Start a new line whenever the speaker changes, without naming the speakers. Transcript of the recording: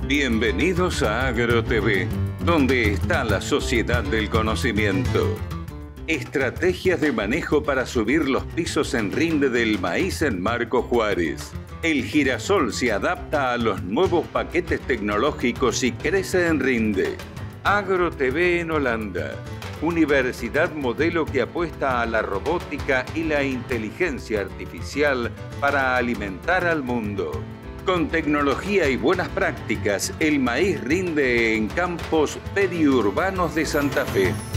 Bienvenidos a AgroTV, donde está la sociedad del conocimiento. Estrategias de manejo para subir los pisos en rinde del maíz en Marco Juárez. El girasol se adapta a los nuevos paquetes tecnológicos y crece en rinde. AgroTV en Holanda. Universidad modelo que apuesta a la robótica y la inteligencia artificial para alimentar al mundo. Con tecnología y buenas prácticas, el maíz rinde en campos periurbanos de Santa Fe.